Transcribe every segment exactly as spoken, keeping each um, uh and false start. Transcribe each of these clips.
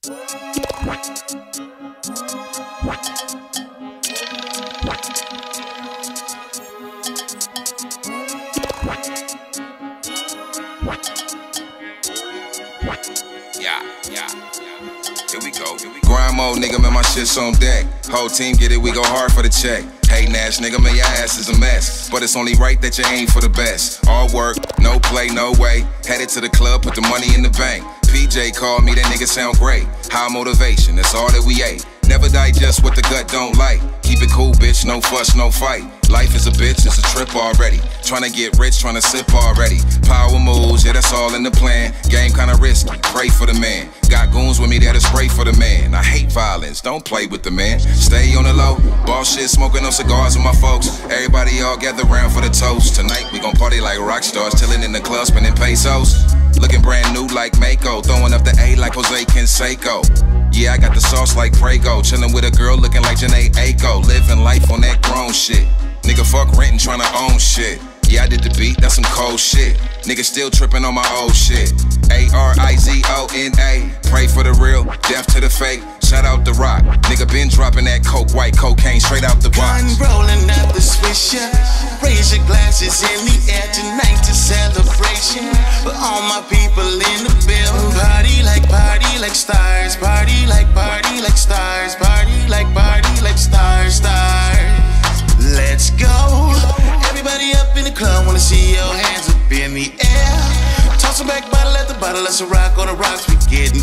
Yeah, yeah, here we go. Here we go. Grind mode, nigga, man, my shit's on deck. Whole team get it, we go hard for the check. Hatin' ass, nigga, man, your ass is a mess. But it's only right that you aim for the best. All work, no play, no way. Headed to the club, put the money in the bank. P J called me, that nigga sound great. High motivation, that's all that we ate. Never digest what the gut don't like. Keep it cool, bitch, no fuss, no fight. Life is a bitch, it's a trip already. Tryna get rich, tryna sip already. Power moves, yeah, that's all in the plan. Game kinda risky, pray for the man. Got goons with me that'll spray for the man. I hate violence, don't play with the man. Stay on the low, boss shit, smoking on cigars with my folks. Everybody all gather round for the toast. Tonight we gon' party like rock stars, chillin' in the club, spending pesos. Looking brand new like Mako, throwing up the A like Jose Canseco. Yeah, I got the sauce like Prego, chillin' with a girl looking like Janae Aiko. Living life on that grown shit. Nigga fuck rentin', tryna own shit. Yeah, I did the beat, that's some cold shit. Nigga still trippin' on my old shit. A R I Z O N A, pray for the real, death to the fake. Shout out the rock, nigga been dropping that coke, white cocaine straight out the box. Gun rolling up the swisher, raise your glasses in the air. Tonight's a celebration for all my people in the building. Party like party like stars, party like party like stars, party like party like stars, stars. Let's go, everybody up in the club, wanna see your hands up in the air. Toss them back, bottle at the bottle, let's rock on the rocks, we getting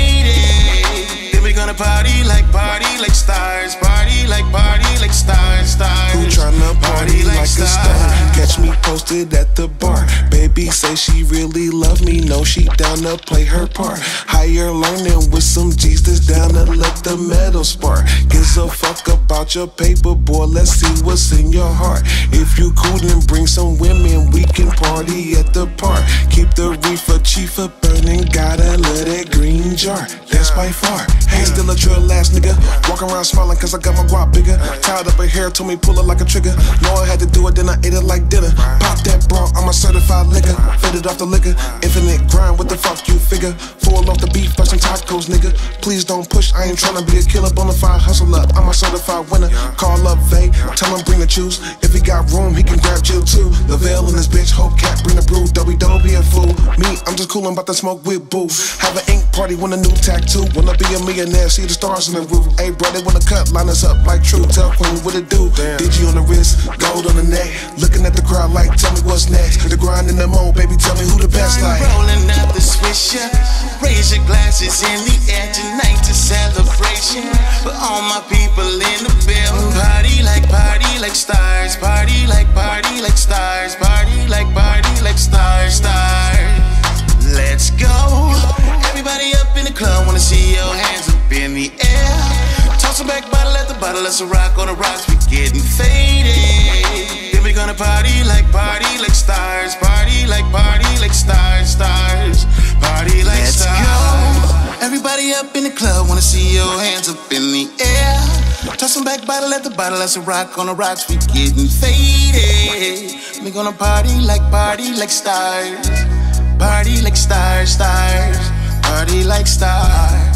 faded. Then we gonna party like party like stars, party like party like stars, stars. Who tryna party like, like a star? Catch me posted at the bar. Baby say she really love me, know she down to play her part. Higher learning with some G's that's down to let the metal spark. Gives a fuck about your paper, boy, let's see what's in your heart. If you cool, then bring some women, we can party at the park. Keep the reefer chiefer burning, gotta let that green jar. That's by far. Hey, still a drill ass nigga, walk around smiling cause I got my guap bigger. Tied up her hair, told me pull it like a trigger. Know I had to do it, then I ate it like dinner. Pop that bra, I'm a certified liquor. Faded off the liquor, infinite grind, what the fuck you figure? Fall off the beef, buy some tacos, nigga. Please don't push, I ain't tryna be a killer, bonafide hustle up. I'm a certified winner. Call up Vay, tell him bring the juice. If he got room, he can grab Jill too. The veil in this bitch, hope cat, bring the brew. Dobby, don't be a fool. Me, I'm just coolin', bout to smoke with boo. Have an ink party, want a new tattoo. Wanna be a millionaire, see the stars in the roof. Hey bro, they wanna cut, line us up like true. Tell Queen what it do. Digi on the wrist, gold on the neck. Looking at the crowd like, tell me what's next. The grind in the mode, baby, tell me who the best like. Rolling up the swisher, raise your glasses in the air. Tonight's a celebration for all my people in the building. Party like party like stars, party like party like stars, party like party like stars, stars. Let's go, everybody up in the club, wanna see your hands up in the air. Toss them back, bottle at the bottle, let's rock on the rocks, we getting faded. Then we gonna party like party like stars, party like party like stars, stars, party like Let's stars. Go. Everybody up in the club, wanna see your hands up in the air. Toss them back, bottle at the bottle, let's rock on the rocks, we getting faded. We gonna party like party like stars, party like stars, stars, party like stars,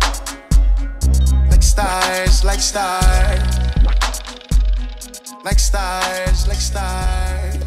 like stars, like stars, like stars, like stars.